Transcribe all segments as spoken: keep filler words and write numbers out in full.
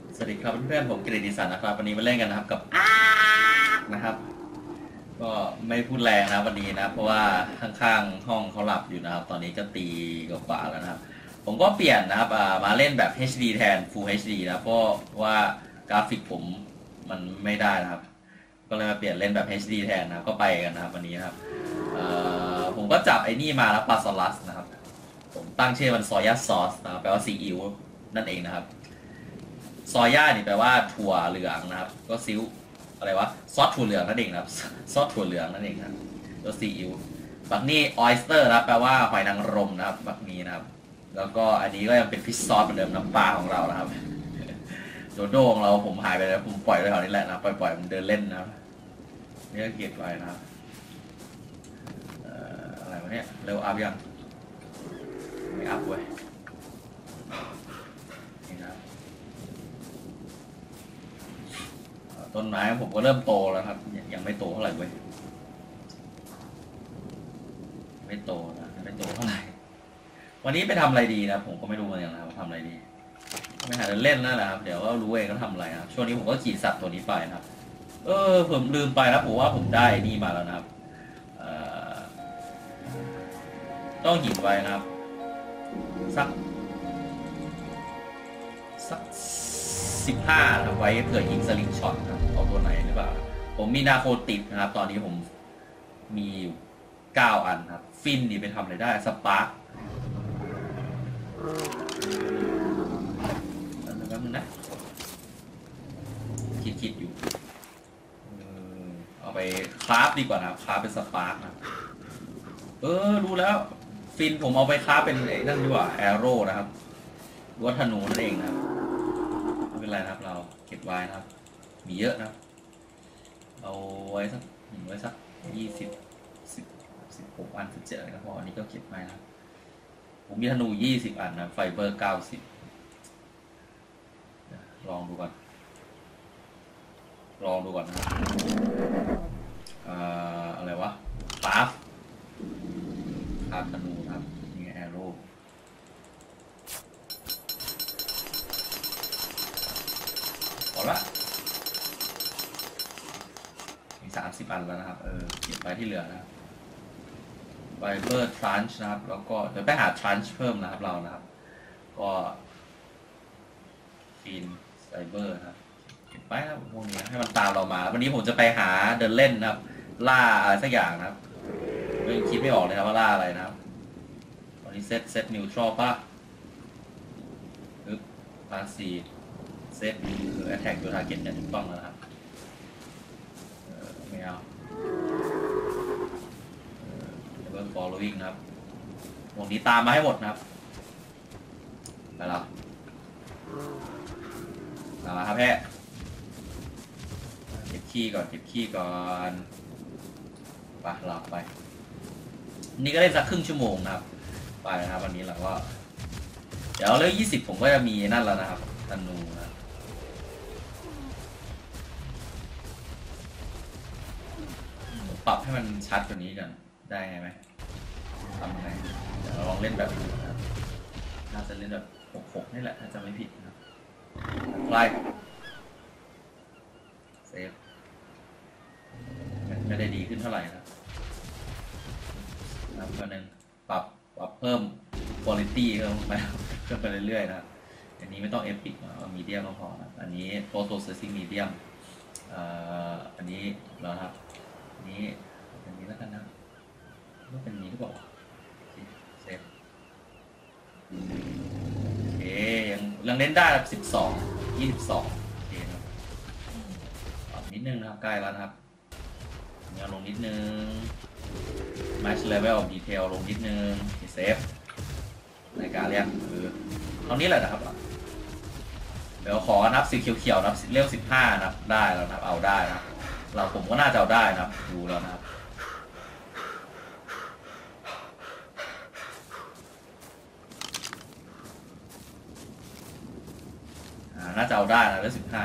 สวัสดีครับเพื่อนๆผมกฤษฎิสันนะครับวันนี้มาเล่นกันนะครับกับนะครับก็ไม่พูดแรงนะวันนี้นะเพราะว่าข้างๆห้องเขาหลับอยู่นะครับตอนนี้ก็ตีกว่าแล้วนะครับผมก็เปลี่ยนนะครับมาเล่นแบบ เอช ดี แทน Full เอช ดี นะเพราะว่ากราฟิกผมมันไม่ได้นะครับก็เลยมาเปลี่ยนเล่นแบบ เอช ดี แทนนะก็ไปกันนะครับวันนี้นะครับผมก็จับไอ้นี่มาแล้วปลาซอลัสนะครับผมตั้งชื่อมันซอยาซอสนะแปลว่าซีอิ๊วนั่นเองนะครับซอย่านี่แปลว่าถั่วเหลืองนะครับก็ซิวอะไรวะซอสถั่วเหลืองนั่นเองนะครับซอสถั่วเหลืองนั่นเองครับตัวซีอิ๊วบักนี่ออยสเตอร์นะแปลว่าหอยนางรมนะครับบักนี้นะครับแล้วก็อันนี้ก็ยังเป็นฟิชซอสเหมือนเดิมน้ำปลาของเรานะครับโดโดของเราผมหายไปแล้วผมปล่อยไว้แถวนี้แหละนะปล่อยปล่อยมันเดินเล่นนะครับนี่ก็เก็บไว้นะครับอะไรวะเนี่ยเร็วอัพยังไม่อัพเว้ยต้นไม้ผมก็เริ่มโตแล้วครับยังไม่โตเท่าไหร่เว้ยไม่โตนะไม่โตเท่าไหร่วันนี้ไปทำอะไรดีนะผมก็ไม่รู้เหมือนกันนะครับทำอะไรดีไม่หาเล่นนั่นแหละครับเดี๋ยวก็รู้เองก็ทำอะไรครับช่วงนี้ผมก็ขี่สัตว์ตัวนี้ไปนะครับเออผมลืมไปแล้วผมว่าผมได้นี่มาแล้วนะครับต้องหยิบไว้นะครับสักสักสิบห้าครับไว้เผื่อยิงสลิงช็อตครับเอาตัวไหนหรือเปล่าผมมีนาโคติดนะครับตอนนี้ผมมีอยู่เก้าอันครับฟินนี่ไปทำอะไรได้สปาร์คอันนั้นก็นะคิดคิดอยู่เอาไปคราฟดีกว่านะคราฟเป็นสปาร์คนะเออรู้แล้วฟินผมเอาไปคราฟเป็นไอ้นั่นดีกว่าแอโร่นะครับวัฒนูนั่นเองนะครับไม่เป็นไรนะครับเราเก็บไว้นะครับมีเยอะนะเอาไว้สักหนึ่งไว้สักยี่สิบสิบสิบหกอันสิบเจ็ดอะไรก็พออันนี้ก็เก็บไว้นะผมมีธนูยี่สิบอันนะไฟเบอร์เก้าสิบลองดูก่อนลองดูก่อนนะอะไรวะปาร์ฟปาร์ฟธนูครับนี่แอโร่พอละมีสามสิบอันแล้วนะครับเออเก็บไปที่เหลือนะไฟเบอร์ทรานช์นะครับแล้วก็เดี๋ยวไปหาทรานช์เพิ่มนะครับเรานะครับก็ฟีนไฟเบอร์นะครับเก็บไปครับพวกนี้ให้มันตามเรามาวันนี้ผมจะไปหาเดินเล่นนะครับล่าอะไรสักอย่างนะครับยังคิดไม่ออกเลยครับว่าล่าอะไรนะครับตอนนี้เซตเซตนิวทรัลป่ะปึ๊บพาซีเซตคือแอทแทกตัวทาร์เก็ตเนี่ยถูกต้องแล้วนะครับไม่เอาเบิร์ following นะครับวงนี้ตามมาให้หมดนะครับไปแล้วตามมาครับแพ้เก็บขี้ก่อนเก็บขี้ก่อนไปหลับไปนี่ก็ได้สักครึ่งชั่วโมงนะครับไปนะครับวันนี้เราก็เดี๋ยวเลขยี่สิบผมก็จะมีนั่นแล้วนะครับธนูนะปรับให้มันชัดกว่านี้กันได้ไหมทำไงเดี๋ยวเราลองเล่นแบบน่าจะเล่นแบบหกหกนี่แหละถ้าจะไม่ผิดนะครับไล่เซฟไม่ได้ดีขึ้นเท่าไหร่นะนะเพื่อนนึงปรับปรับเพิ่มคุณภาพเพิ่มไปเพิ่มไปเรื่อยๆนะครับอันนี้ไม่ต้องเอพิกนะมีเดียมก็พอนะอันนี้โปรโตเซสซิ่งมีเดียมอันนี้แล้วครับอันนี้อันนี้แล้วกันนะก็เป็นนี้หรือเปล่าเซฟโอเคยังยังเล่นได้สิบสองยี่สิบสองโอเคครับปรับนิดนึงนะครับใกล้แล้วนะครับเนี่ยลงนิดนึง match level of detail ลงนิดนึงเซฟในการเรียกคือเท่านี้แหละนะครับเดี๋ยวขอนับสีเขียวๆนับเลขสิบห้านับได้แล้วนับเอาได้นะเราผมก็น่าจะเอาได้นะครับดูแล้วนะครับน่าจะเอาได้นะเลขสิบห้า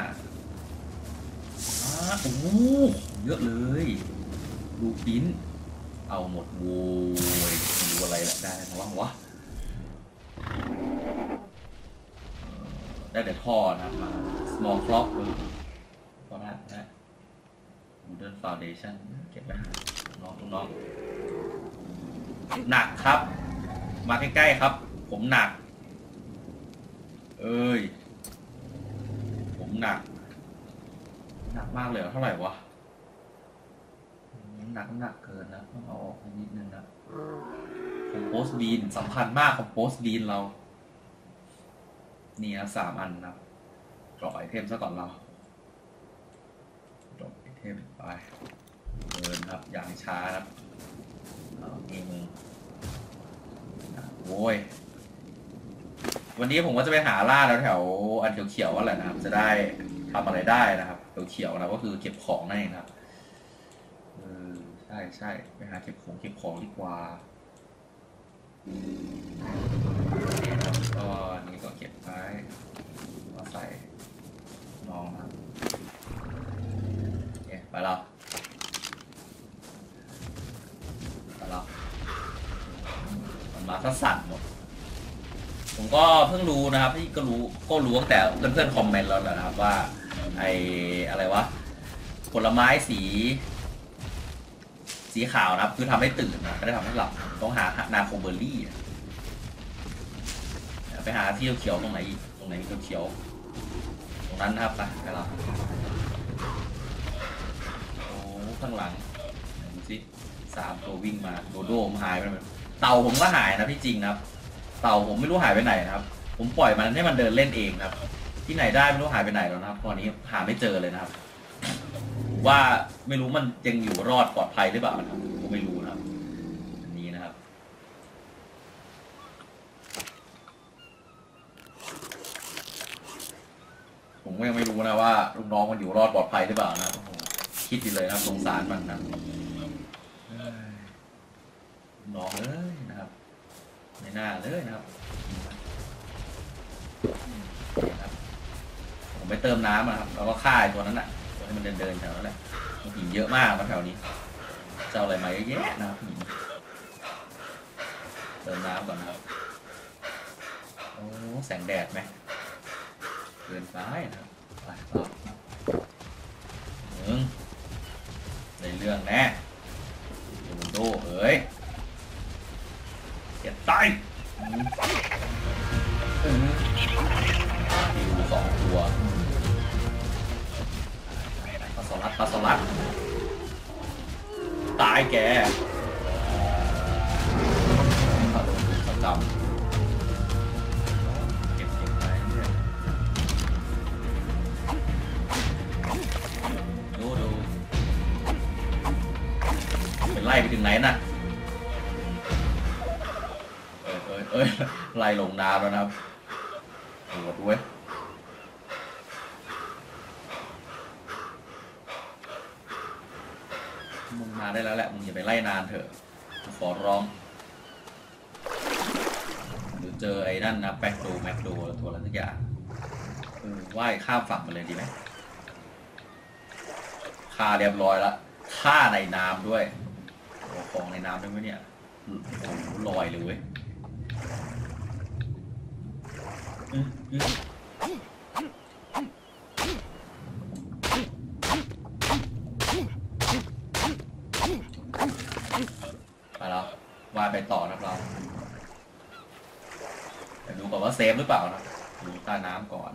โอ้โหเยอะเลยดูปิ้นเอาหมดโว้ยดูอะไรแหละได้นะวะวะได้แต่ท่อนะครับมา small clock เออก็ได้นะ wooden foundation เก็บไว้น้องน้องหนักครับมาใกล้ๆครับผมหนักเอ้ยผมหนักหนักมากเลยเท่าไหร่วะหนักหนักเกินนะต้องเอาออกนิดนึงนะคอมโพสบีนสำคัญมากคอมโพสบีนเรานี่นะสามอันนะกรอกไอเทมซะก่อนเรากรอกไอเทมไปเดินครับอย่างช้าครับเอานี่มึงโว้ยวันนี้ผมก็จะไปหาล่าแล้วแถวอันเขียวๆว่าแหละนะครับจะได้ทำอะไรได้นะครับเขียวๆนะก็คือเก็บของนั่นเองครับเออใช่ใช่ไปหาเก็บของเก็บของดีกว่าก็นี่ก็เก็บไว้มาใส่น้องครับโอเคไปแล้วไปแล้วมันมาซะสั่นหมดผมก็เพิ่งรู้นะครับที่ก็รู้ก็รู้ตั้งแต่เพื่อนๆคอมเมนต์แล้วนะครับว่าไออะไรวะผลไม้สีสีขาวนะครับคือทำให้ตื่นนะไม่ได้ทำให้หลับต้องหานาโคเบอร์รี่ไปหาที่เขียวตรงไหนตรงไหนมีเขียวตรงนั้นนะครับไปไปเราโอ้ข้างหลังดูสิสามตัววิ่งมาโดโดมหายไปเลยเต่าผมก็หายนะพี่จริงนะครับเต่าผมไม่รู้หายไปไหนนะครับผมปล่อยมันให้มันเดินเล่นเองครับที่ไหนได้ไม่รู้หายไปไหนแล้วนะครับตอนนี้หาไม่เจอเลยนะครับว่าไม่รู้มันยังอยู่รอดปลอดภัยหรือเปล่านะครับผมไม่รู้นะครับอันนี้นะครับผมก็ยังไม่รู้นะว่าลูกน้องมันอยู่รอดปลอดภัยหรือเปล่านะคิดอยู่เลยนะครับสงสารมันนะน้องเลยนะครับไม่น่าเลยนะครับผมไปเติมน้ำนะครับแล้วก็ฆ่าตัวนั้นแหละตัวที่มันเดินเดินแถวนั้นแหละมันหินเยอะมากมาแถวนี้เจ้าอะไรมาเยอะแยะนะครับหินเติมน้ำก่อนนะครับโอ้แสงแดดไหมเดินไปนะครับไปต่อหนึ่งในเรื่องแน่โดโดเอ๋ยเก็บตายดูสองตัวปลาสลัดปลาสลัดตายแกประจำเก็บเก็บไปเรื่อยดูดูเป็นไล่ไปถึงไหนน่ะเออเออเออไล่ลงน้ำแล้วนะครับโหดด้วยมึงมาได้แล้วแหละมึงอย่าไปไล่นานเถอะขอร้องหรือเจอไอ้นั่นนะแบ็คโดแม็กโดตัวอะไรสักอย่างเออว่ายข้ามฝั่งมาเลยดีไหมฆ่าเรียบร้อยละฆ่าในน้ำด้วยของในน้ำได้ไหมเนี่ยลอยเลยเว้ยไปแล้วว่ายไปต่อนะเราแต่ดูก่อนว่าเซฟหรือเปล่านะดูใต้น้ำก่อน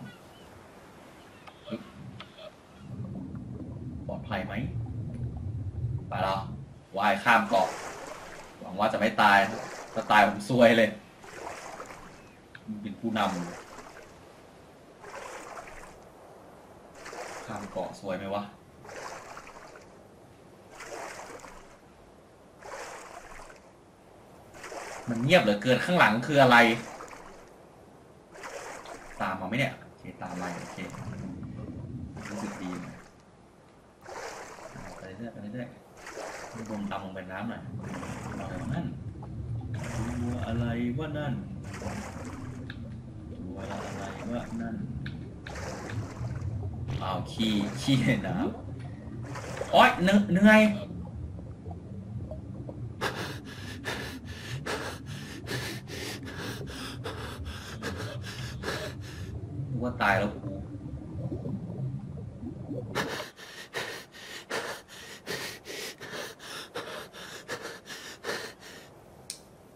ปลอดภัยไหมไปแล้วว่ายข้ามเกาะหวังว่าจะไม่ตายถ้าตายผมซวยเลยเป็นผู้นำข้ามเกาะสวยไหมวะมันเงียบเหลือเกินข้างหลังคืออะไรตามมาไหมเนี่ยโอเคตามมาโอเครู้สึกดีไปเรื่อยไปเรื่อยลงตามลงไปน้ำหน่อยอะไรวะนั่นตัวอะไรวะนั่นตัวอะไรวะนั่นอ้าวขี้ขี้ในน้ำโอ๊ยเหนื่อยว่าตาย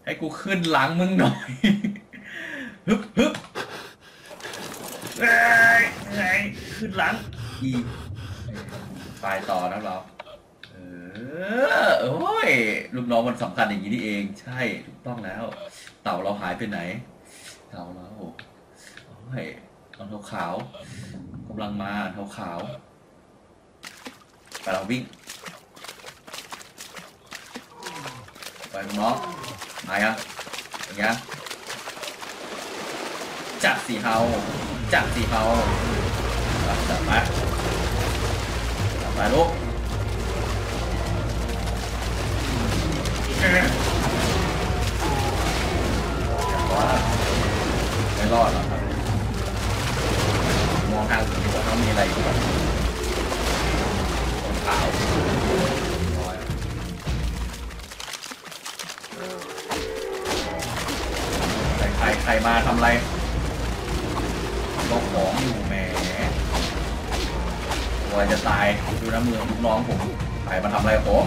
ให้กูขึ้นหลังมึงหน่อยฮึบฮึบเฮ้ยเฮ้ยขึ้นหลังอีไปต่อนะเราเออโอ้ยลูกน้องมันสำคัญอย่างนี้นี่เองใช่ถูกต้องแล้วเต่าเราหายไปไหนเต่าเราโอ้ยตอนขาวกำลังมาเท้าขาวไปเราวิ่งไปน้องมายังอย่างเงี้ยจัดสีเฮาจัดสีเฮาจัดมาจัดมาลูกไม่รอดหรอกครับมองทางอื่นดีกว่าเขามีอะไรอยู่แบบขาวใครใครมาทำอะไรลงของอยู่แหมตัวจะตายดูน้ำมือลูกน้องผมใครมาทำอะไรผม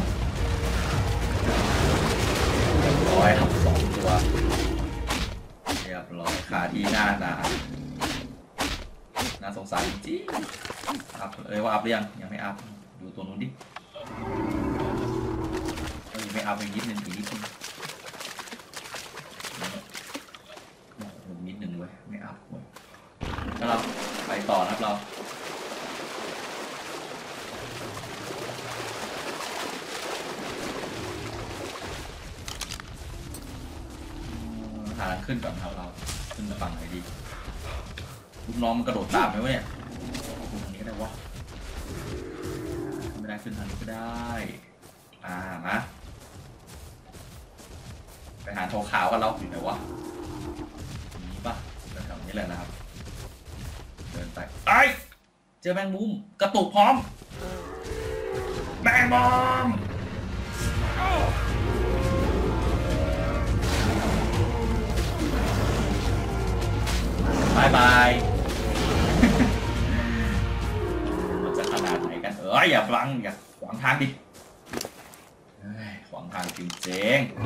ร้อยครับสองตัวเรียบร้อยขาที่หน้าหนาน่าสงสารจริงอัพเอ้ยว่าอัพหรือยังยังไม่อัพดูตัวนู้นดิเอ้ยไม่อัพอีกนิดนึงอีกนิดนึงนิดนึงเว้ยไม่อัพเว้ยแล้วเราไปต่อนะครับเราหาขึ้นก่อนครับเราขึ้นมาฝั่งไหนดีลูกน้องมันกระโดดตามไหมวะเนี่ยตรงนี้ก็ได้วะไม่ได้ขึ้นทางนี้ก็ได้อ่ามาไปหาโถขาวกันเราอยู่ไหนวะนี้ป่ะแถวนี้แหละนะครับเดินไปไอ้เจอแมงมุมกระตุกพร้อมแมงมุมบายบายมันจะขนาดไหนกันเอออย่าฟังอย่าขวางทางดิขวางทางจริงๆ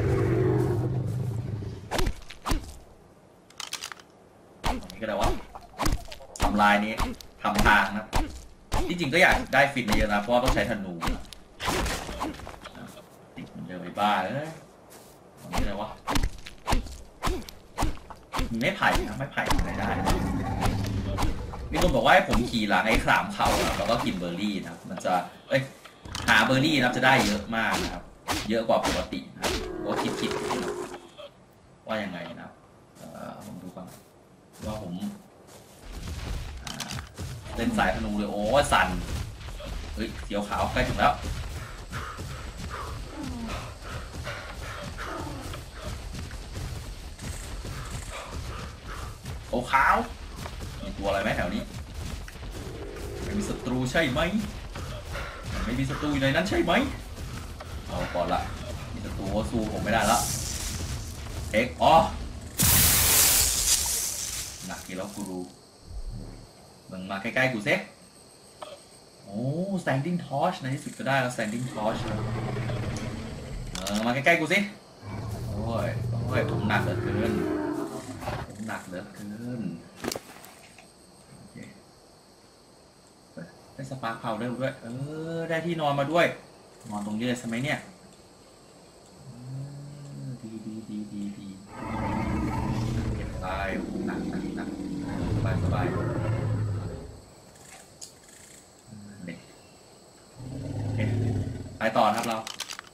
ตรงนี้ก็ได้วะทำลายนี้ทำทางนะที่จริงก็อยากได้ฟิตเยอะนะเพราะต้องใช้ธนูติดมันเดินไปบ้าเลยตรงนี้อะไรวะมีไม้ไผ่นะไม้ไผ่ทำอะไรได้มีคนบอกว่าให้ผมขี่หลังไอ้ขามเขาแล้วก็กินเบอร์รี่นะมันจะเอ้ยหาเบอร์รี่นะจะได้เยอะมากนะครับเยอะกว่าปกตินะครับว่าคิดคิดว่ายังไงนะผมดูก่อนว่าผมเล่นสายธนูเลยโอ้สั่นเฮ้ยเขียวขาวใกล้ถึงแล้วโอ้ขาวมีตัวอะไรไหมแถวนี้ไม่มีศัตรูใช่ไหมไม่มีศัตรูอยู่ในนั้นใช่ไหมเอาก่อนละมีศัตรูสู้ผมไม่ได้ละเอ็กอ๋อหนักกี่แล้วกูรู้มึงมาใกล้ๆกูเซ็โอ้ standing torch ในที่สุดก็ได้แล้ว standing torch เออมาใกล้ๆกูสิโอ้ยโอ้ยผมหนักเหลือเกินผมหนักเหลือเกินโอเคได้สปาร์คพาวเดอร์ด้วยเออได้ที่นอนมาด้วยนอนตรงนี้เลยใช่ไหมเนี่ยดีดีดีดีดีเก็บไปหนักหนักหนักสบายสบายไปต่อครับเรา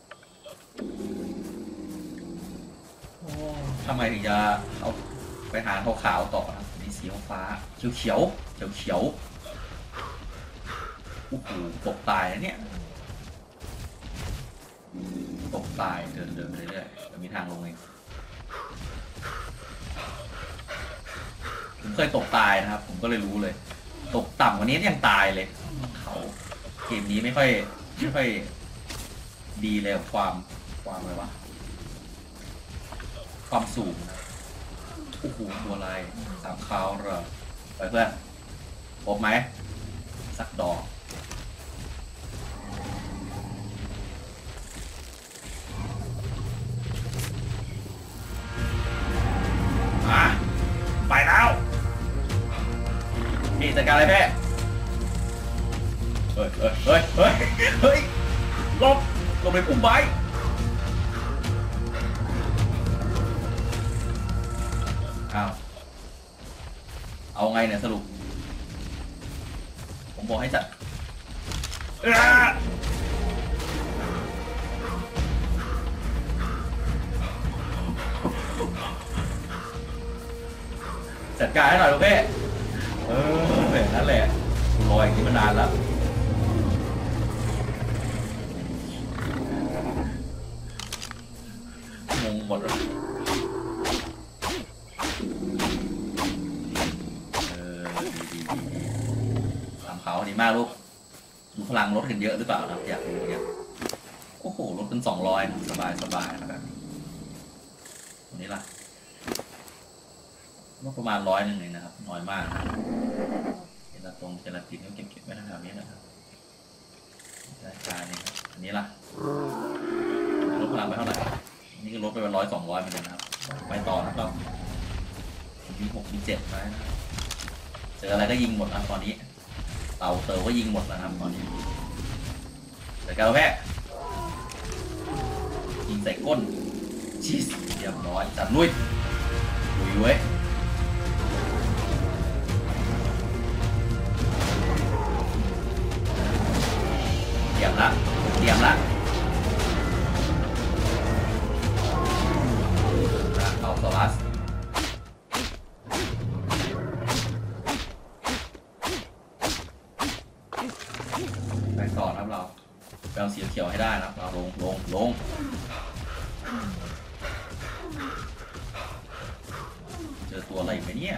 ทำไมถึงจะเอาไปหาขาวๆต่อครับนี่สีฟ้าเขียวเขียวเขียวเขียวโอ้โหตกตายนะเนี่ยตกตายเดินเดินไปเรื่อยๆจะมีทางลงเองผมเคยตกตายนะครับผมก็เลยรู้เลยตกต่ำกว่านี้ยังตายเลยเขาเกมนี้ไม่ค่อยไม่ค่อยดีเลยความความอะไรวะความสูงนะโอ้โหตัวอะไรสามคราวเหรอไปเพื่อนพบไหมสักดอกนี่จัดการอะไรแม่เฮ้ยเฮ้ยเฮ้ยเฮ้ยเฮ้ยหลบหลบในปุ่มไว้อ้าวเอาไงเนี่ยสรุปผมบอกให้จัดจัดการให้หน่อยลูกเพ่เออแบบนั้นแหละกูรออย่างนี้มานานแล้วงงหมดเลยเออดีดีดีทำเขาดีมากลูกดูพลังลดกันเยอะหรือเปล่าครับอยากรู้เนี่ยโอ้โหลดเป็นสองร้อยสบายสบายนะครับตรงนี้ล่ะก็ประมาณร้อยหนึ่งเองนะครับน้อยมากเจลาตรงเจลาตินก็เก็บเก็บไว้แถวนี้นะครับรายการนี้ครับอันนี้ล่ะลดพลังไปเท่าไหร่นี่ก็ลดไปเป็นร้อยสองร้อยเหมือนกันนะครับไปต่อนะครับมีหกมีเจ็ดไปนะเจออะไรก็ยิงหมดนะตอนนี้เต่าเต๋อก็ยิงหมดนะครับตอนนี้เดี๋ยวกันแพ้ยิงใส่ก้นชีสเรียบร้อยจัดลุยลุยเว้ยเตรียมละเตรียมละเอาโซลัสไปต่อครับเราไปเอาสีเขียวให้ได้นะครับเราลงลงลงเจอตัวอะไรอีกไหมเนี่ย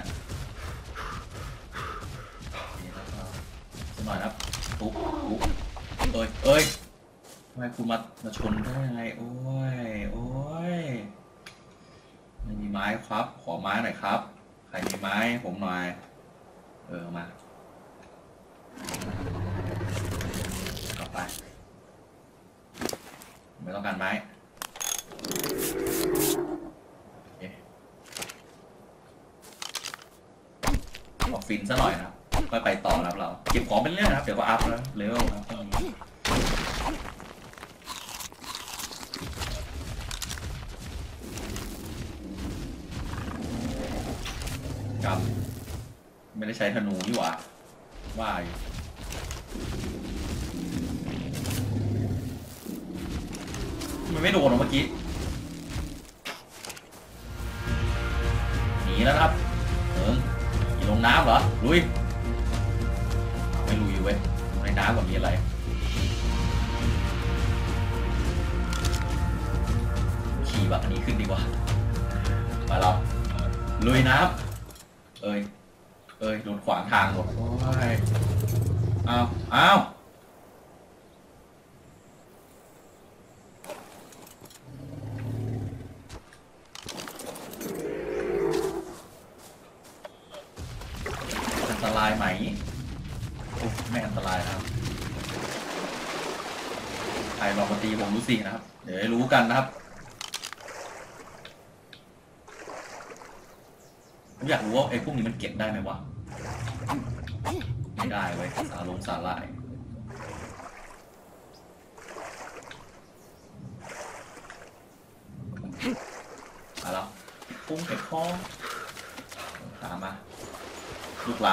นี่นะครับสักหน่อยครับปุ๊บปุ๊บเอ้ยเอ้ยทำไมคุณมามาชนได้ยังไงโอ้ยโอ้ยไม่มีไม้ครับขอไม้หน่อยครับใครมีไม้ผมหน่อยเออมาต่อไปไม่ต้องการไม้ออกฟินซะหน่อยนะครับค่อยไปต่อครับเราเก็บของเป็นเรื่องนะครับเดี๋ยวก็อัพแล้วเลเวลครับตรงนี้ครับไม่ได้ใช้ธนูนี่หว่าว่าอยู่มันไม่โดนหรอเมื่อกี้หนีแล้วครับเอิงอยู่ลงน้ำเหรอลุยไม่ลุยเว้ยในน้ำแบบนี้อะไรขี่แบบนี้ขึ้นดีกว่ามาเราลุยน้ำเอ้ยเอ้ยโดนขวางทางหมดโอ้ยอ้าวอ้าวอันตรายไหมโอ้ไม่อันตรายนะครับใครลองมาตีผมรู้สินะครับเดี๋ยวให้รู้กันนะครับผมอยากรู้ว่าไอ้พวกนี้มันเก็บได้ไหมวะไม่ได้เว้ยสาลงสาลายมาแล้วปุ้งเก็บข้อตามมาลูกลา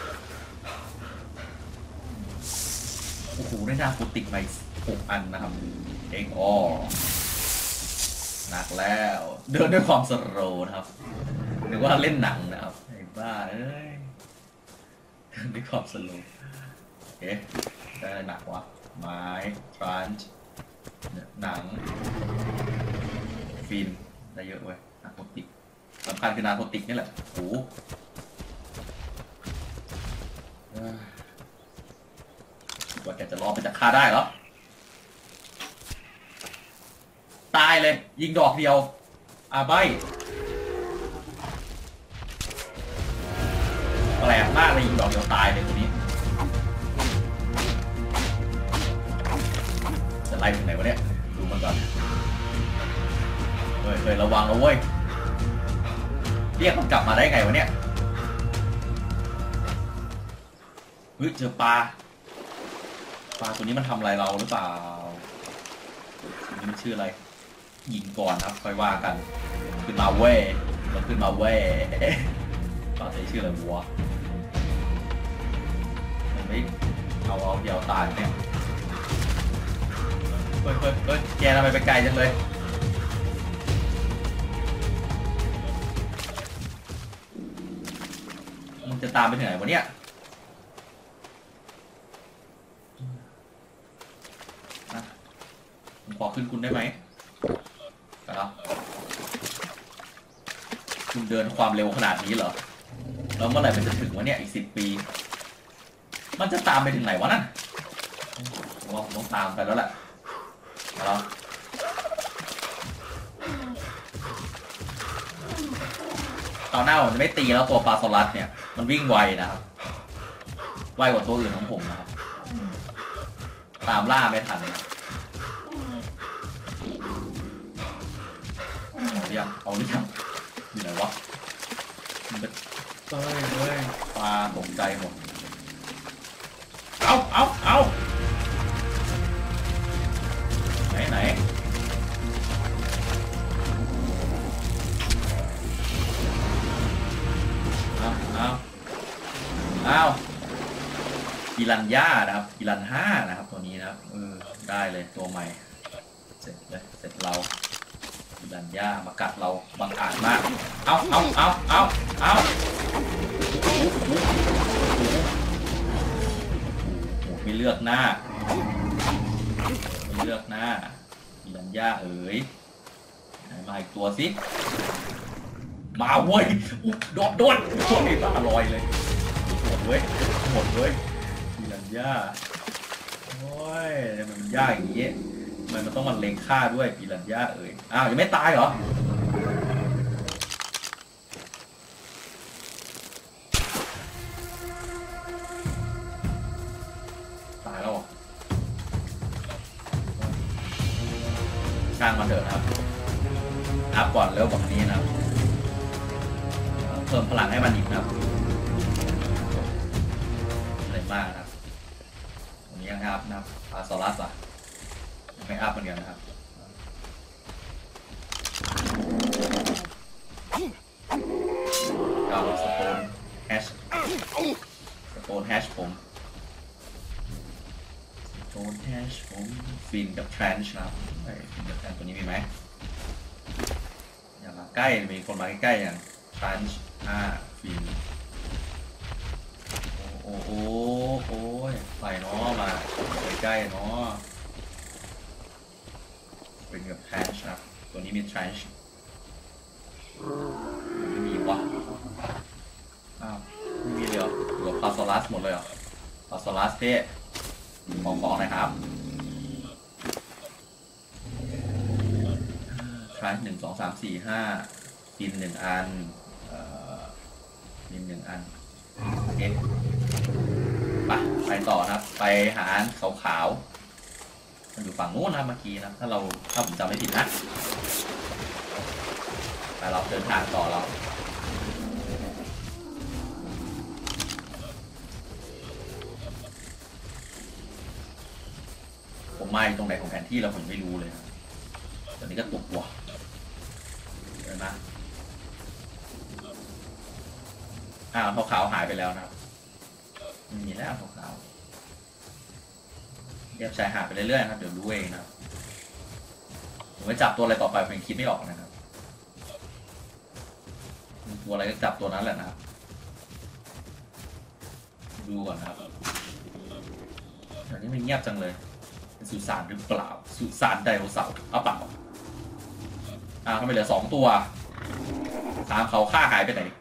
โอ้โหได้หน้าฟูติกมาหกอันนะครับเองอ๋อหนักแล้วเดินด้วยความสโลว์นะครับนึกว่าเล่นหนังนะครับไอ้บ้าเอ้ยด้วยความสโลว์โอเคได้หนักวะไม้ทรานช์หนังฟินได้เยอะเว้ยนาโคติกสำคัญคือนาโคติกนี่แหละโอ้ว่าแกจะรอไปจากฆ่าได้เหรอตายเลยยิงดอกเดียวอาใบแปลกมากเลยยิงดอกเดียวตายเลยตัวนี้จะไล่ถึงไหนวะเนี่ยดูมันก่อนเฮ้ยเฮ้ยระวังนะเว้ยเรียกมันกลับมาได้ไงวะเนี่ยเฮ้ยเจอปลาปลาตัวนี้มันทำอะไรเราหรือเปล่าตัวนี้มันชื่ออะไรยิงก่อนครับค่อยว่ากันขึ้นมาเว้ยเราขึ้นมาเว้ยปลาตัวนี้ชื่ออะไรวัวมันไม่เอาเอาเดี่ยวตายเนี่ยเฮ้ยเฮ้ยเฮ้ยแกทำไมไปไกลจังเลยมันจะตามไปถึงไหนวะเนี่ยนะผมขอขึ้นคุณได้ไหมครับคุณเดินความเร็วขนาดนี้เหรอแล้วเมื่อไหร่มันจะถึงวะเนี่ยอีกสิบปีมันจะตามไปถึงไหนวะนั่นผมว่าผมต้องตามไปแล้วแหละแล้วตอนหน้าผมจะไม่ตีแล้วตัวปลาสลัดเนี่ยมันวิ่งไวนะครับไวกว่าตัวอื่นของผมนะครับตามล่าไม่ทันเลยเอาเรื่องเอาเรื่องอยู่ไหนวะมันเป็นเฮ้ยเฮ้ยปลาตกใจหมดเอาเอาเอาไหนไหนเอาเอาเอากิรันย่านะครับกิรันห้านะครับตัวนี้นะครับเออได้เลยตัวใหม่เสร็จเลยเสร็จเรากิรันย่ามากัดเราบังอาจมากเอาเอาเอาเอาเอาไม่เลือกหน้าไม่เลือกหน้ากิรันย่าเอ๋ยมาอีกตัวสิมาเว้ยอุ๊โดดโดดโอ้ยบ้าลอยเลยหมดเว้ยหมดเว้ยกิรันย่าโอ้ยมันยากอย่างนี้มันมันต้องมันเล็งฆ่าด้วยกิรันย่าเอ๋ยอ้าวยังไม่ตายเหรอตายแล้วช่างมันเถอะนะครับอัพก่อนเร็วกว่านี้นะครับเพิ่มพลังให้มันอีกนะครับอะไรมากนะครับตรงนี้ยังอัพนะครับพาซอรัสอ่ะไม่อัพเหมือนกันนะครับเราสโตนแฮชสโตนแฮชผมสโตนแฮชผมฟินกับแทรนช์นะครับฟินกับแทรนช์ตัวนี้มีไหมอย่ามาใกล้มีคนมาใกล้ๆอย่างแทรนช์ห้าฟินโอ้โหโอ้ยไปเนาะมาใกล้ๆเนาะเป็นกับแทรนช์ครับตัวนี้มีแทรนช์ไม่มีวะอ้าวไม่มีเลยเหรอเหลือพาซอรัสหมดเลยเหรอพาซอรัสเพ่ของของนะครับแทรนช์หนึ่งสองสามสี่ห้าฟินหนึ่งอันฟินหนึ่งอันโอเคไปไปต่อนะครับไปหาขาวๆมันอยู่ฝั่งนู้นนะเมื่อกี้นะถ้าเราถ้าผมจำไม่ผิดนะไปเราเดินทางต่อเราผมมาอยู่ตรงไหนของแผนที่เราผมไม่รู้เลยตอนนี้ก็ตกว่ะเห็นไหมอ้าวขาวๆหายไปแล้วนะครับไม่มีแล้วขาวๆเรียบชายหาดไปเรื่อยๆนะครับเดี๋ยวรู้เองนะครับผมจะจับตัวอะไรต่อไปผมคิดไม่ออกนะครับตัวอะไรก็จับตัวนั้นแหละนะครับดูก่อนนะครับอันนี้มันเงียบจังเลยเป็นสุสานหรือเปล่าสุสานไดโนเสาร์เอาเปล่าอ่าทำไมเหลือสองตัวตามเขาฆ่าหายไปไหน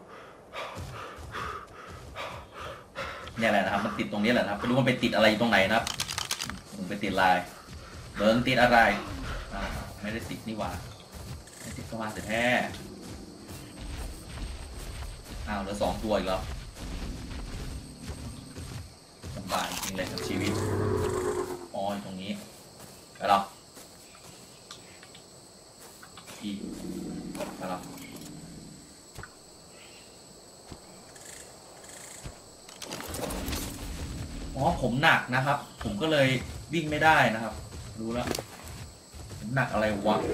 เนี่ยแหละนะครับมันติดตรงนี้แหละนะครับไม่รู้มันไปติดอะไรตรงไหนนะครับมันไปติดลายเบิร์นติดอะไรอ่าไม่ได้ติดนี่หว่าไม่ติดก็มาแต่แท้อ้าวเหลือสองตัวอีกแล้วลำบากจริงเลยกับชีวิตอ๋ออยู่ตรงนี้ไปหรออีไปหรออ๋อผมหนักนะครับผมก็เลยวิ่งไม่ได้นะครับรู้แล้วผมหนักอะไรวะ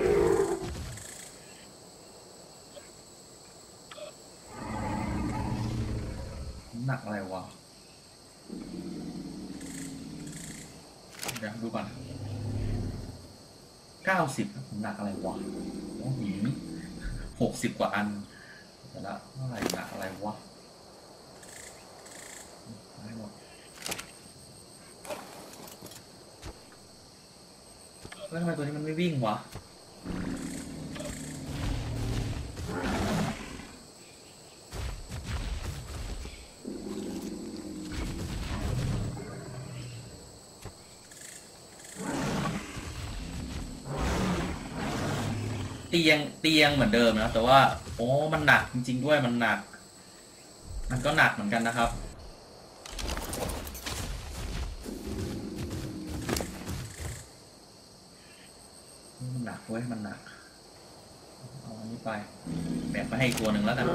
ผมหนักอะไรวะเดี๋ยวดูก่อนเก้าสิบผมหนักอะไรวะโอ้หินหกสิบกว่าอันแต่ละเท่าไหร่หนักอะไรวะไม่หมดแล้วทำไมตัวนี้มันไม่วิ่งวะเตียงเตียงเหมือนเดิมนะแต่ว่าโอ้มันหนักจริงๆด้วยมันหนักมันก็หนักเหมือนกันนะครับมันหนักเว้ยมันหนักเอาอันนี้ไปแบกไปให้ตัวหนึ่งแล้วกัน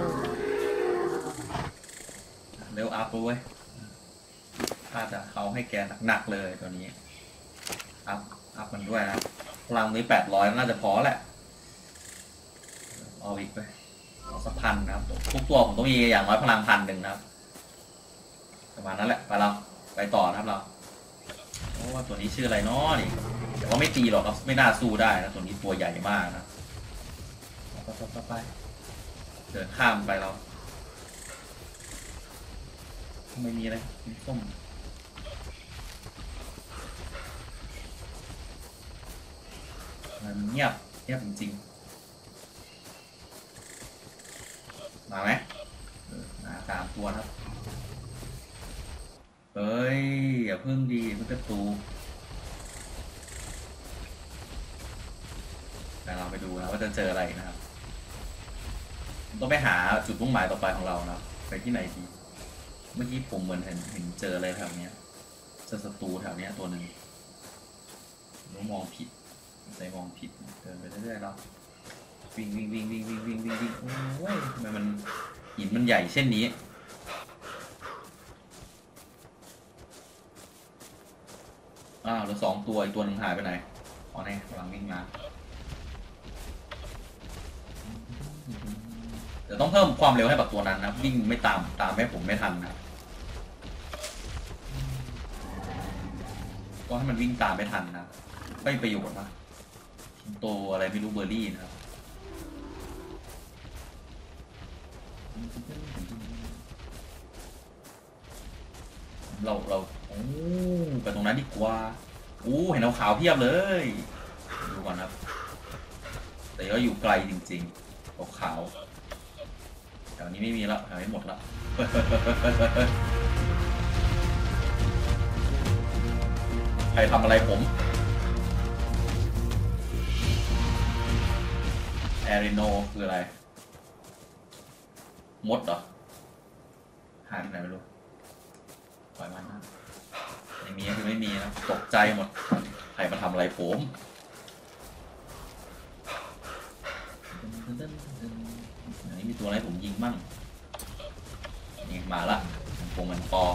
เร็วอัพเลยถ้าจะเขาให้แกหนักๆเลยตัวนี้อัพอัพมันด้วยนะพลังนี้แปดร้อยน่าจะพอแหละเอาอีกไปเอาสักพันนะครับทุกตัวผมต้องมีอย่างน้อยพลังพันหนึ่งนะครับประมาณนั้นแหละไปเราไปต่อนะครับเราเพราะว่าตัวนี้ชื่ออะไรเนาะนี่แต่ว่าไม่ตีหรอกครับไม่น่าสู้ได้นะตัวนี้ตัวใหญ่มากนะไปไปไปเดินข้ามไปเราไม่มีอะไรส้มมันเงียบเงียบจริงๆมาไหมมาตามตัวครับเฮ้ยอย่าพึ่งดีมันจะตูแต่เราไปดูนะว่าจะเจออะไรนะครับต้องไปหาจุดมุ่งหมายต่อไปของเรานะไปที่ไหนดีเมื่อกี้ผมเหมือนเห็นเห็นเจออะไรแถวเนี้ยเจอศัตรูแถวเนี้ยตัวหนึ่งเรามองผิดใจมองผิดเดินไปเรื่อยๆแล้ววิ่งวิ่งวิ่งวิ่งวิ่งวิ่งวิ่งวิ่งโอ้ยทำไมมันหินมันใหญ่เช่นนี้อ้าวเหลือสองตัวอีกตัวหนึ่งหายไปไหนอ๋อเนี่ยกำลังวิ่งมาเดี๋ยวต้องเพิ่มความเร็วให้กับตัวนั้นนะวิ่งไม่ตามตามให้ผมไม่ทันนะก็ให้มันวิ่งตามไม่ทันนะไม่ประโยชน์นะตัวอะไรไม่รู้เบอร์รี่นะครับเราเราโอ้ไปตรงนั้นดีกว่าโอ้เห็นเอาขาวเพียบเลยดูก่อนครับแต่ก็อยู่ไกลจริงๆขาวแถวนี้ไม่มีแล้วแถวนี้หมดแล้วใครทำอะไรผมแอริโนคืออะไรมดเหรอหายไปไหนไม่รู้ปล่อยมันนะไม่มีคือไม่มีนะตกใจหมดใครมาทำอะไรผมอันนี้มีตัวอะไรผมยิงมั่งนี่มาละคงมันปอ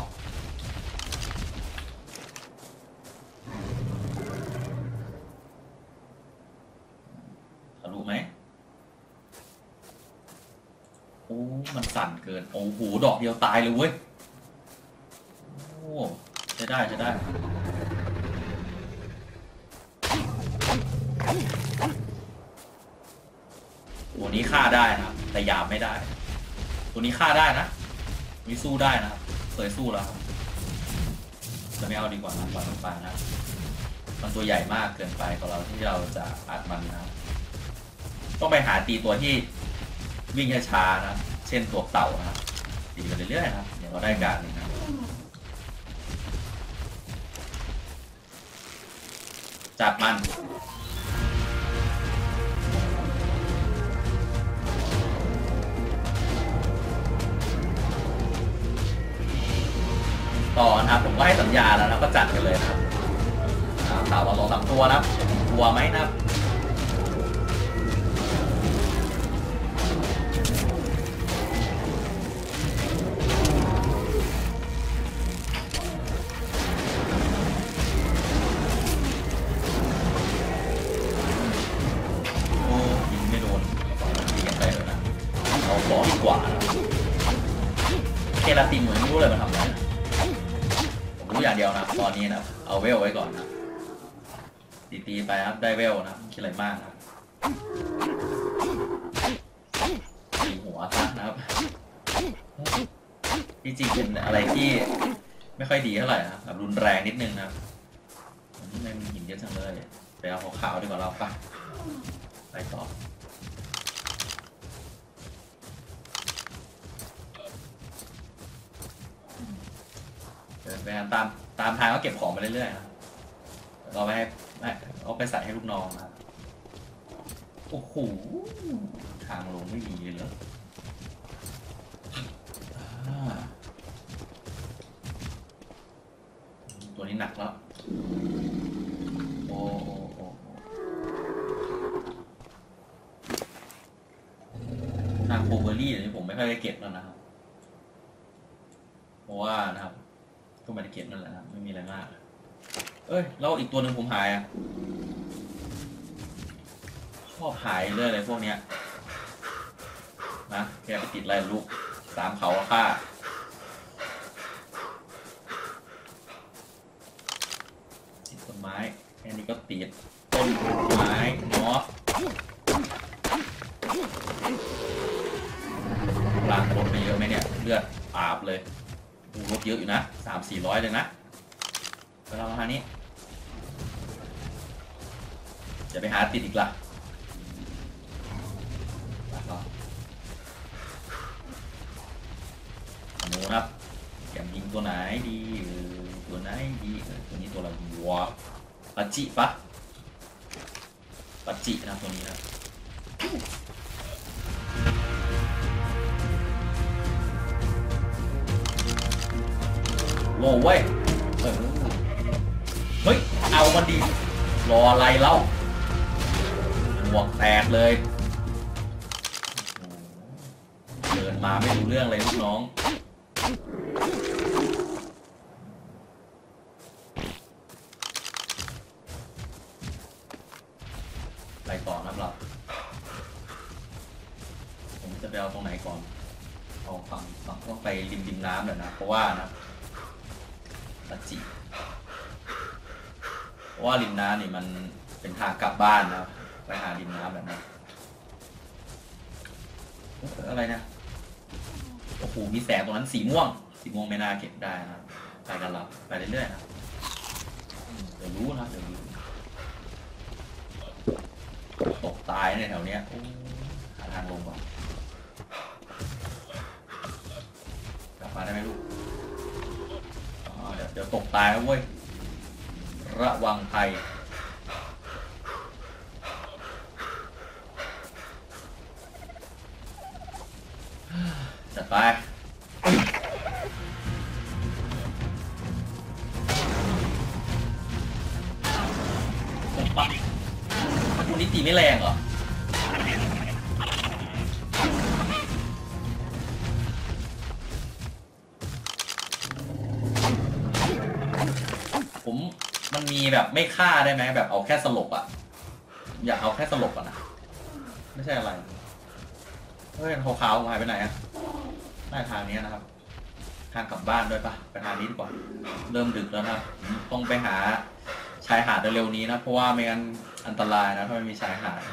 ทะลุไหมโอ้มันสั่นเกินโอ้โหดอกเดียวตายเลยเว้ยโอ้ใช้ได้ใช้ได้ตัวนี้ฆ่าได้นะแต่หยาบไม่ได้ตัวนี้ฆ่าได้นะมีสู้ได้นะครับเคยสู้แล้วจะไม่เอาดีกว่านะปล่อยมันไปนะมันตัวใหญ่มากเกินไปของเราที่เราจะอัดมันนะต้องไปหาตีตัวที่วิ่งช้าๆนะเช่นตัวเต่านะตีไปเรื่อยๆนะเดี๋ยวเราได้การนึงนะจับมันต่อนะครับผมก็ให้สัญญาแล้วนะก็จัดกันเลยนะครับเต่าเราสองสามตัวนะกลัวไหมนะครับอย่างเดียวนะตอนนี้นะเอาเวลไว้ก่อนนะตีตีไปครับได้เวลนะคิดอะไรมากนะตีหัวซะนะครับที่จริงเป็นอะไรที่ไม่ค่อยดีเท่าไหร่นะแบบรุนแรงนิดนึงนะครับนี่ไม่มีหินเยอะจังเลยไปเอาขาวๆดีกว่าเราไปไปต่อเดินไปตามตามทางก็เก็บของไปเรื่อยๆนะเราไปให้เอาไปใส่ให้ลูกน้องนะโอ้โหทางลงไม่มีเลยเหรอตัวนี้หนักแล้วโอ้โอ้โอ้ทางโคเบอรี่นี่ผมไม่ค่อยได้เก็บแล้วนะครับเพราะว่านะครับก็ไม่ได้เก็บนั่นแหละนะไม่มีอะไรมากเอ้ยแล้วอีกตัวหนึ่งผมหายอ่ะชอบหายเรื่อยเลยพวกเนี้ยนะแกไปติดอะไรลูกสามเขาฆ่าติดต้นไม้แค่นี้ก็ติดต้นไม้เนาะลางรถไปเยอะไหมเนี่ยเลือดอาบเลยรถเยอะอยู่นะสามสี่ร้อยเลยนะไปเรามาทางนี้จะไปหาติดอีกล่ะหนูครับแกมยิงตัวไหนดีตัวไหนดีตัวนี้ตัวอะไรวัวปัจจิปะปัจจินะตัวนี้นะโว้เว้ยเออเฮ้ยเอามันดีรออะไรเล่าหมวกแตกเลยเดินมาไม่รู้เรื่องเลยลูกน้องไปต่อครับเราผมจะไปเอาตรงไหนก่อนเอาฝั่งฝั่งต้องไปริมริมน้ำเลยนะเพราะว่านะปัจจิเพราะว่าริมน้ำนี่มันเป็นทางกลับบ้านนะไปหาริมน้ำแบบนั้นอะไรนะโอ้โหมีแสงตรงนั้นสีม่วงสีม่วงไม่น่าเก็บได้นะไปกันเราไปเรื่อยๆนะเดี๋ยวรู้นะเดี๋ยวรู้ตกตายในแถวเนี้ยหาทางลงก่อนกลับมาได้ไหมลูกเดี๋ยวเดี๋ยวตกตายแล้วเว้ยระวังภัยจัดไปปั๊บตัวนี้ตีไม่แรงเหรอผมมันมีแบบไม่ฆ่าได้ไหมแบบเอาแค่สลบอ่ะอยากเอาแค่สลบอ่ะนะไม่ใช่อะไรเฮ้ยขาวๆหายไปไหนอ่ะได้ทางนี้นะครับทางกลับบ้านด้วยปะไปทางนี้ดีกว่าเริ่มดึกแล้วนะต้องไปหาชายหาดเร็วนี้นะเพราะว่าไม่งั้นอันตรายนะถ้าไม่มีชายหาด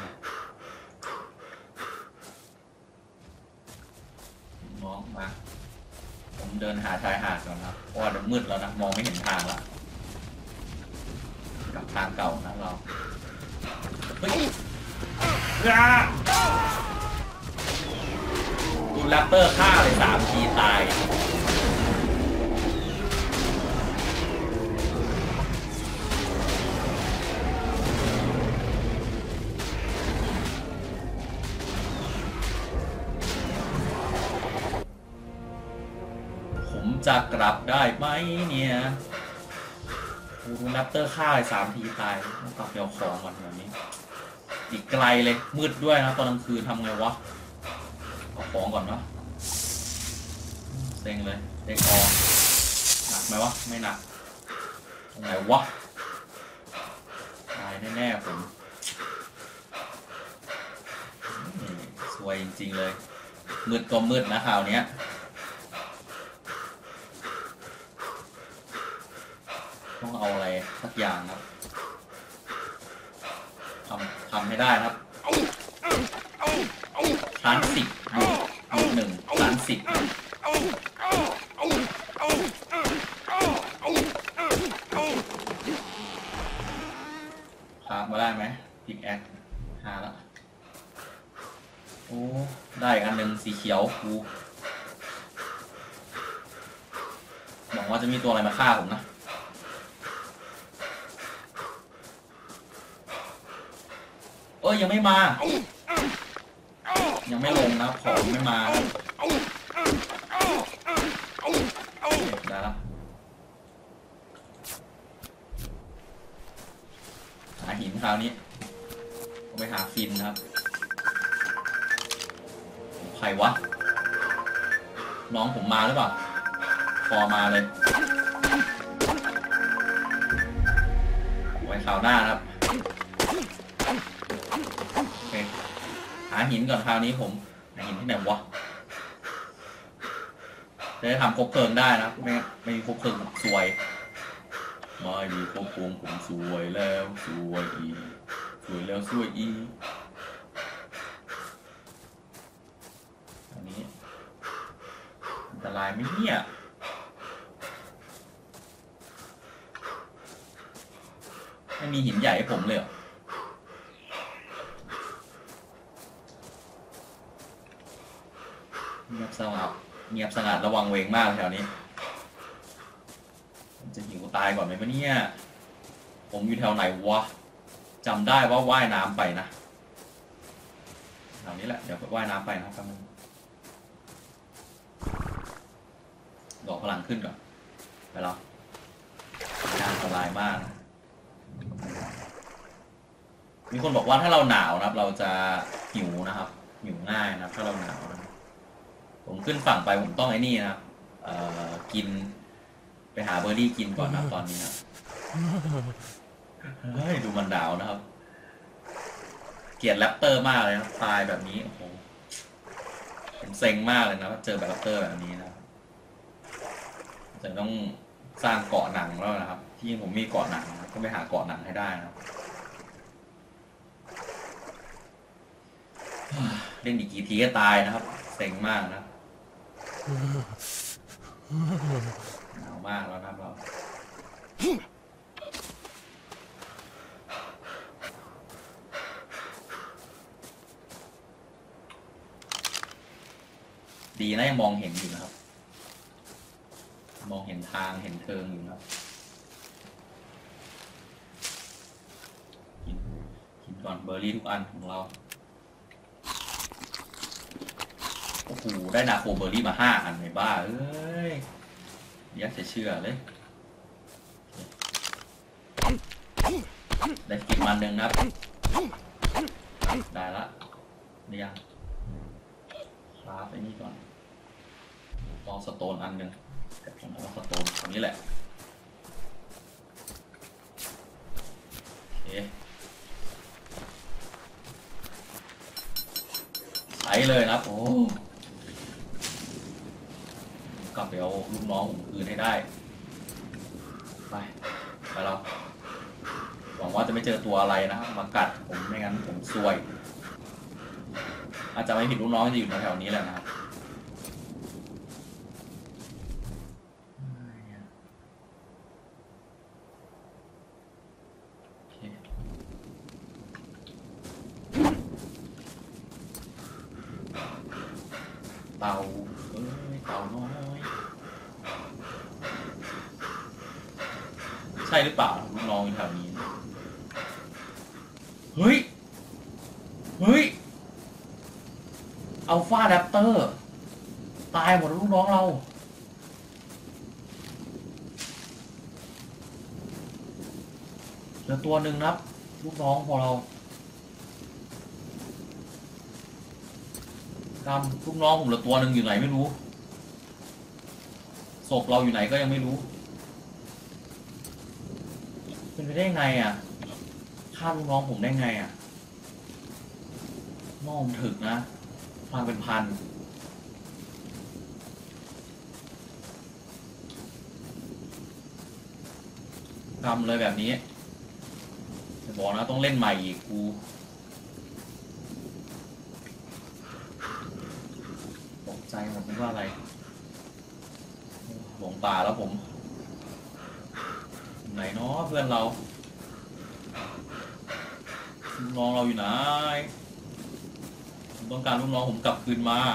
มองมาผมเดินหาชายหาดก่อนครับเพราะว่าเดี๋ยวมืดแล้วนะมองไม่เห็นทางแล้วกับทางเก่านะเราเฮ้ยดูแรปเตอร์ฆ่าเลยสามทีตายผมจะกลับได้ไหมเนี่ยดูแรปเตอร์ฆ่าเลยสามทีตายต้องกลับเดี๋ยวของก่อนแบบนี้อีกไกลเลยมืดด้วยนะตอนกลางคืนทำไงวะเอาของก่อนเนาะเซ็งเลยเด็กออกหนักไหมวะไม่หนักตรงไหนวะตายแน่ๆผมสวยจริงๆเลยมืดก็มืดนะข่าวเนี้ยต้องเอาอะไรสักอย่างครับทำทำให้ได้ครับล้านสิบหนึ่งหนึ่งล้านสิบครับมาได้ไหมพิกแอคหาละโอ้ได้อันหนึ่งสีเขียวกูหวังว่าจะมีตัวอะไรมาฆ่าผมนะเอ้ยยังไม่มายังไม่ลงนะของไม่มาได้แล้วหาหินคราวนี้ไปหาฟินครับใครวะน้องผมมาหรือเปล่าพอมาเลยไว้ข่าวหน้าครับโอเคหาหินก่อนคราวนี้ผมหาหินที่ไหนวะจะได้ทำครบเพลิงได้นะไม่ไม่มีครบเพลิงสวยไม่มีครบเพลิงผมสวยแล้วสวยอีสวยแล้วสวยอีอันนี้อันตรายไหมเนี่ยไม่มีหินใหญ่ให้ผมเลยเหรอเงียบสงบเงียบสงัดระวังเวงมากแถวนี้ผมจะหิวตายก่อนไหมปะเนี่ยผมอยู่แถวไหนวะจำได้ว่าว่ายน้ำไปนะแถวนี้แหละเดี๋ยวว่ายน้ำไปนะครับมันดอกพลังขึ้นก่อนไปแล้วอันตรายมากนะมีคนบอกว่าถ้าเราหนาวนะครับเราจะหิวนะครับหิวง่ายนะครับถ้าเราหนาวนะผมขึ้นฝั่งไปผมต้องไอ้นี่นะครับเอ่อกินไปหาเบอร์รี่กินก่อนนะตอนนี้นะเฮ้ยดูมันหนาวนะครับเกลียดแรปเตอร์มากเลยนะตายแบบนี้โอ้โหผมเซ็งมากเลยนะเจอแบบแรปเตอร์แบบนี้นะจะต้องสร้างเกาะหนังแล้วนะครับที่ผมมีเกาะหนังต้องไปหาเกาะหนังให้ได้นะครับเล่นอีกกี่ทีก็ตายนะครับเซ็งมากนะหนาวมากแล้วครับเราดีนะยังมองเห็นอยู่นะครับมองเห็นทางเห็นเทิงอยู่นะครับกินกินก่อนเบอร์รี่ทุกอันของเราโอ้โหได้นาโคเบอร์รี่มาห้าอันในบ้าเอ้ยยักษ์จะเชื่อเลยได้กินมันหนึ่งนะครับได้ละนี่ยังคราฟไอ้นี่ก่อนลองสโตนอันหนึ่งกับลองสโตนตรงนี้แหละโอเคใช้เลยนะครับโอ้กลับไปเอาลูกน้องผมคืนให้ได้ไปไปเราหวังว่าจะไม่เจอตัวอะไรนะครับมากัดผมไม่งั้นผมซวยอาจจะไม่ผิดลูกน้องจะอยู่แถวนี้แหละนะครับเต่าเอ้ยเต่าน้อยใช่หรือเปล่าลูกน้องอยู่แถวนี้เฮ้ยเฮ้ยอัลฟาแรปเตอร์ตายหมดลูกน้องเราเหลือตัวหนึ่งนะครับลูกน้องพอเรากำลูกน้องผมเหลือตัวหนึ่งอยู่ไหนไม่รู้ศพเราอยู่ไหนก็ยังไม่รู้เป็นไปได้ไงอ่ะฆ่าลูกน้องผมได้ไงอ่ะน้องผมถึกนะฟังเป็นพันทำเลยแบบนี้จะบอกนะต้องเล่นใหม่อีกกูตกใจหมดนึกว่าอะไรหลงป่าแล้วผมไหนเนาะเพื่อนเราลูกน้องเราอยู่ไหนผมต้องการลูกน้องผมกลับคืนมา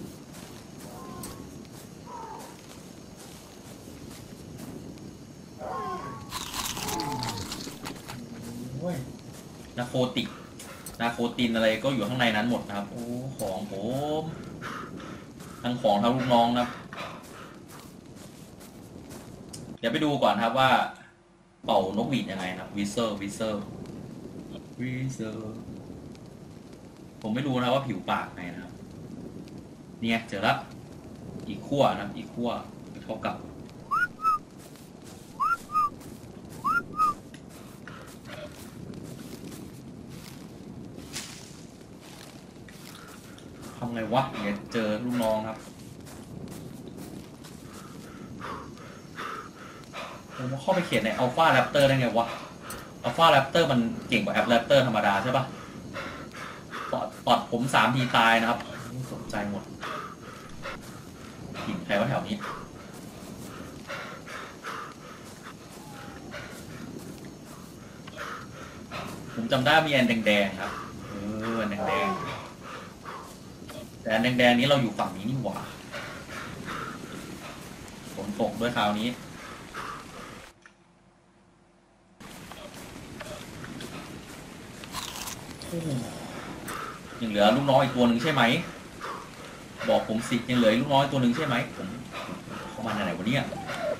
โอ้ยนาโคติกนาโคตินอะไรก็อยู่ข้างในนั้นหมดนะครับโอ้ของผมทั้งของทั้งลูกน้องนะเดี๋ยวไปดูก่อนครับว่าเป่านกหวีดยังไงครับวิเซอร์วิเซอร์วิเซอร์ผมไม่รู้นะว่าผิวปากไงนะครับเนี่ยเจอแล้วอีกขั้วนะอีกขั้วเท่ากับทำไงวะเดี๋ยวเจอลูกน้องครับผมเข้าไปเขียนใน Alpha Raptor ได้ไงวะ Alpha Raptor มันเก่งกว่า App Raptor ธรรมดาใช่ปะตอดตอดผมสามทีตายนะครับสนใจหมดกลิ่นใครว่าแถวนี้ผมจำได้มีอันแดงๆครับเอออันแดงๆแต่อันแดงๆนี้เราอยู่ฝั่งนี้นี่หว่าฝนตกด้วยคราวนี้ยังเหลือลูกน้องอีกตัวหนึ่งใช่ไหมบอกผมสิยังเหลือลูกน้อยตัวหนึ่งใช่ไหมผมเข้ามาไหนวะเนี่ย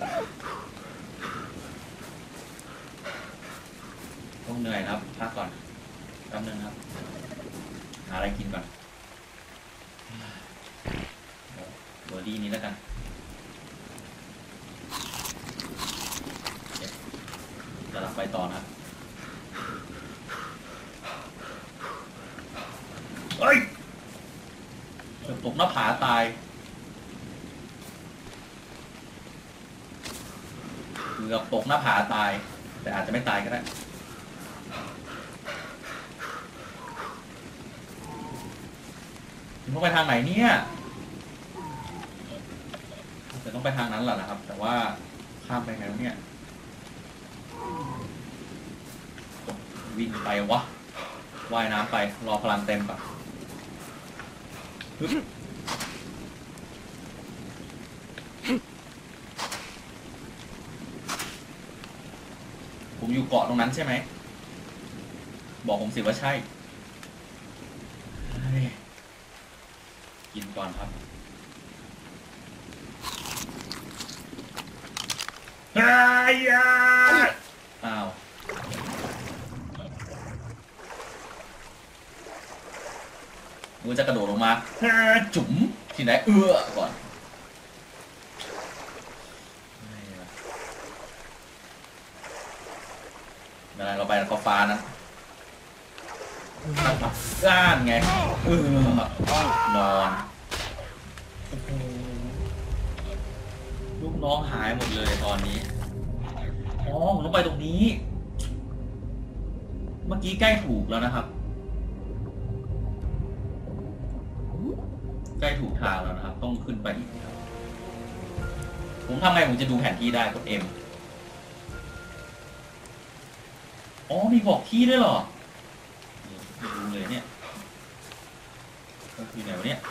ต้องเหนื่อยครับพักก่อนแป๊บนึงครับหาอะไรกินก่อนเบอร์ดี้นี้แล้วกันจะรับไปต่อนะเฮ้ยตกหน้าผาตายเกือบตกหน้าผาตายแต่อาจจะไม่ตายก็ได้ต้องไปทางไหนเนี่ยจะต้องไปทางนั้นแหละนะครับแต่ว่าข้ามไปไงเนี่ยวิ่งไปวะว่ายน้ำไปรอพลังเต็มก่อนผมอยู่เกาะตรงนั้นใช่ไหมบอกผมสิว่าใช่กินก่อนครับอ้าวกูจะกระโดดลงมาจุ๋มที่ไหนเอื้อก่อนเวลาเราไปกับฟ้านั้นก้านไงเออนอนลูกน้องหายหมดเลยตอนนี้อ๋อผมต้องไปตรงนี้เมื่อกี้ใกล้ถูกแล้วนะครับใกล้ถูกทางแล้วนะครับต้องขึ้นไปอีกครับผมทำไงผมจะดูแผนที่ได้กด M อ๋อมีบอกที่ด้วยเหรอดูเลยเนี่ยก็คือไหนวะเนี่ย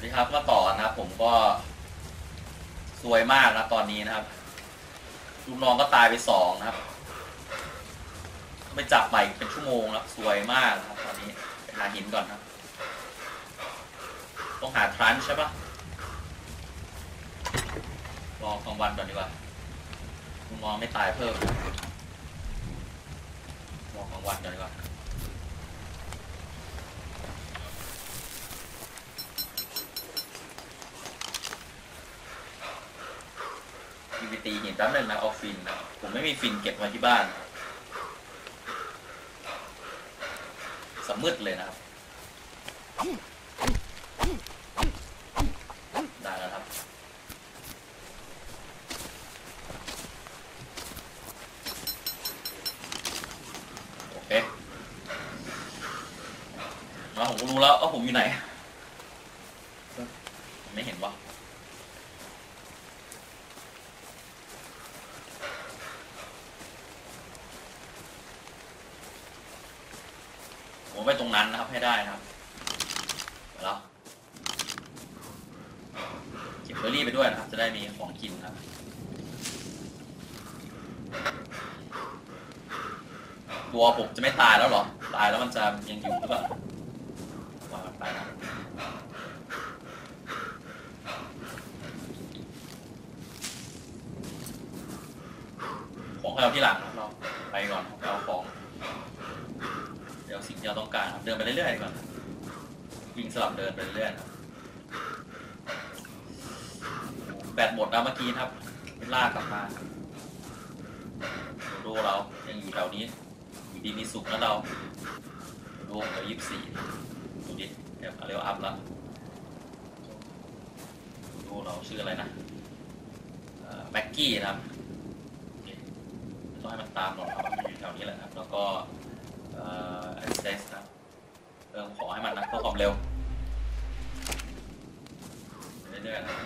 สวัสดีครับมาต่อนะครับผมก็สวยมากนะตอนนี้นะครับลูกน้องก็ตายไปสองนะครับไปจับใหม่เป็นชั่วโมงแล้วสวยมากนะครับตอนนี้ไปหาหินก่อนครับต้องหาทรันใช่ปะรอกลางวันก่อนดีกว่าลูกน้องไม่ตายเพิ่มรอกลางวันก่อนดีกว่าอีวีตีหินแป๊บนึงนะเอาฟินนะผมไม่มีฟินเก็บไว้ที่บ้านสมืดเลยนะครับได้แล้วครับโอเคมาผมก็รู้แล้วว่าผมอยู่ไหนไม่เห็นวะผมไปตรงนั้นนะครับให้ได้นะครับแล้วเก็บเบอร์รี่ไปด้วยนะครับจะได้มีของกินครับตัวผมจะไม่ตายแล้วหรอตายแล้วมันจะยังอยู่หรือเปล่าว่ามันไปนะของให้เราที่หลังนะเราไปก่อนเอาของเดี๋ยวสิ่งที่เราต้องการครับเดินไปเรื่อยๆก่อนวิ่งสลับเดินไปเรื่อยๆครับแบตหมดแล้วเมื่อกี้ครับเป็นลากกลับมาดูเรายังอยู่แถวนี้อยู่ดีมีสุขแล้วเราดูเรายี่สิบสี่ดูดิเดี๋ยวเร็วอัพแล้วดูเราชื่ออะไรนะแม็กกี้นะครับต้องให้มันตามเราครับมันอยู่แถวนี้แหละครับแล้วก็เอ่อ access นะเริ่มขอให้มันนะเพื่อความเร็วเรื่อยๆนะ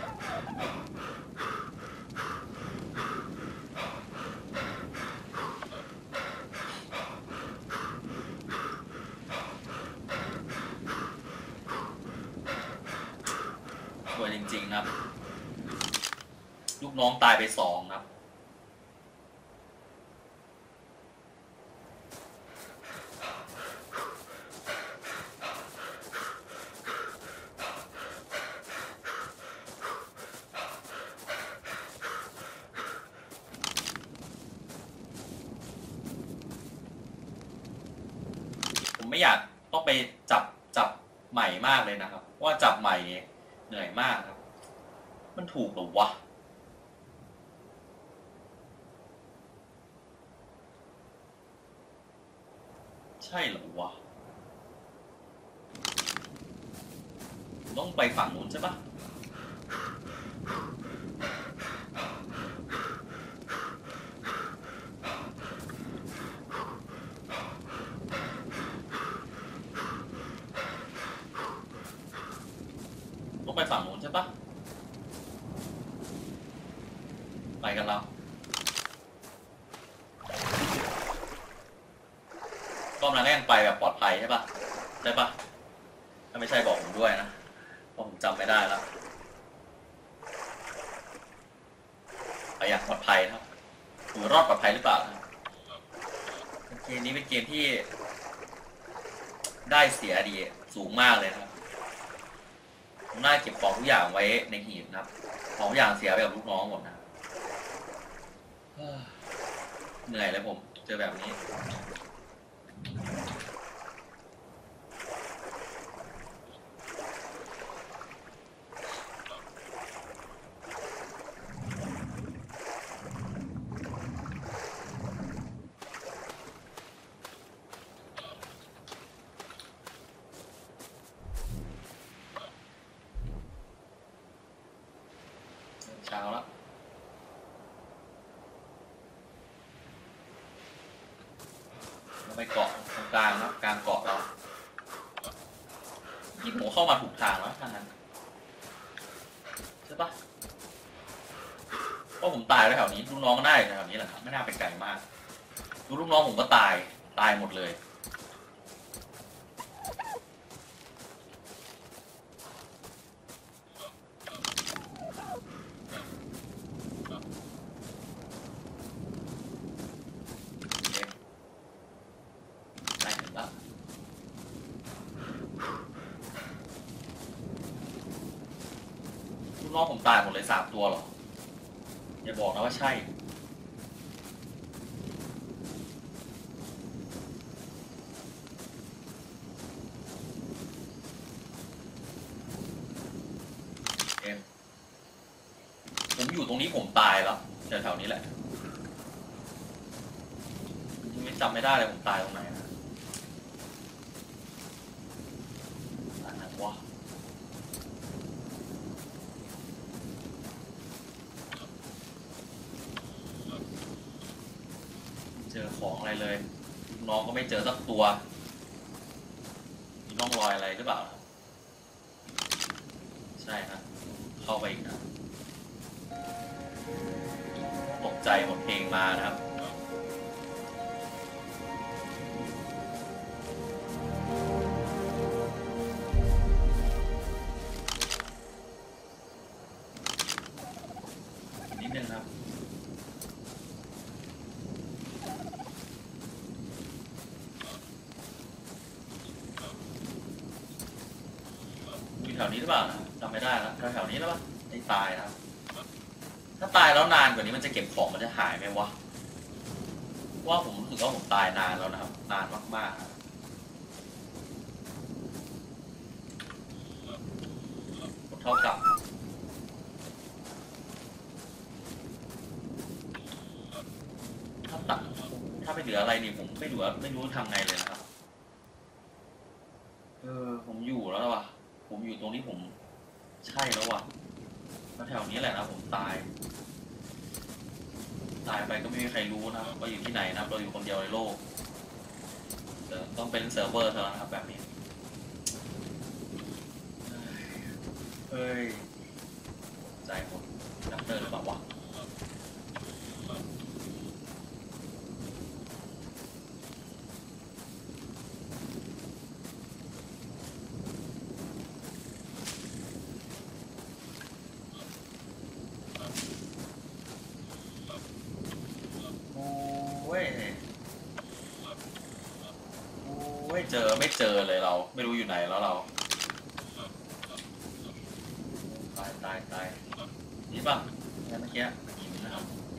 สวยจริงๆครับลูกน้องตายไปสองครับไม่อยากต้องไปจับจับใหม่มากเลยนะครับว่าจับใหม่เหนื่อยมากครับมันถูกหรอวะใช่หรอวะต้องไปฝั่งนู้นใช่ปะไปฝั่งนู้นใช่ปะไปกันแล้วก็มันก็ยังไปแบบปลอดภัยใช่ปะได้ปะถ้าไม่ใช่บอกผมด้วยนะเพราะผมจำไม่ได้แล้วไปอย่างปลอดภัยครับหรือรอดปลอดภัยหรือเปล่าเกมนี้เป็นเกมที่ได้เสียดีสูงมากเลยนะครับผมน่าเก็บของทุกอย่างไว้ในหีบนะครับของทุกอย่างเสียไปกับลูกน้องหมดนะเหนื่อยเลยผมเจอแบบนี้เช้าแล้วเราไปเกาะตรงกลางนะกลางเกาะเราที่ผมเข้ามาถูกทางแล้วทางนั้นใช่ปะเพราะผมตายแถวนี้ลูกน้องก็ได้แถวนี้แหละครับไม่น่าเป็นไกลมากดูลูกน้องผมก็ตายตายหมดเลยน้องผมตายหมดเลยสามตัวหรออย่าบอกนะว่าใช่เอ็มผมอยู่ตรงนี้ผมตายแล้วแถวๆนี้แหละไม่จำไม่ได้เลยผมตายตรงไหนนะอันไหนวะเจอของอะไรเลยน้องก็ไม่เจอสักตัวมีร่องรอยอะไรหรือเปล่าใช่ครับเข้าไปอีกนะตกใจหมดเพลงมานะครับนิดนึงครับอยู่แถวนี้หรือเปล่านะจำไม่ได้แล้วแถวๆนี้แล้วปะไอ้ตายนะครับถ้าตายแล้วนานกว่านี้มันจะเก็บของมันจะหายไหมวะว่าผมรู้สึกว่าผมตายนานแล้วนะครับนานมากๆเท่ากับถ้าตัดถ้าไม่เหลืออะไรนี่ผมไม่รู้ไม่รู้ทำไงเลยนะครับเออผมอยู่แล้วว่ะผมอยู่ตรงนี้ผมใช่แล้วว่ะแถวนี้แหละนะผมตายตายไปก็ไม่มีใครรู้นะว่าอยู่ที่ไหนนะเราอยู่คนเดียวในโลกต้องเป็นเซิร์ฟเวอร์เท่านั้นครับแบบนี้เฮ้ยใจหมดดับเตอร์หรือเปล่าวะไม่เจอไม่เจอเลยเราไม่รู้อยู่ไหนแล้วเราตายตายตายนี่ป่ะเมื่อกี้หินนะครับ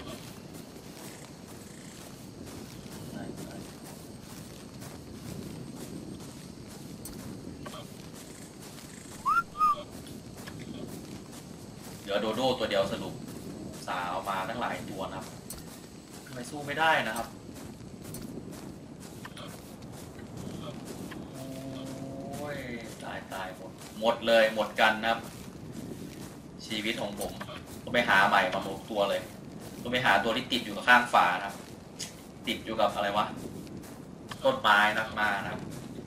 เหลือโดโด้ตัวเดียวสรุปสาวมาตั้งหลายตัวนะครับทำไมสู้ไม่ได้นะครับตายตายหมดหมดเลยหมดกันนะครับชีวิตของผมต้องไปหาใหม่มาหมดตัวเลยต้องไปหาตัวที่ติดอยู่กับข้างฝานะครับติดอยู่กับอะไรวะต้นไม้นักมานะครับ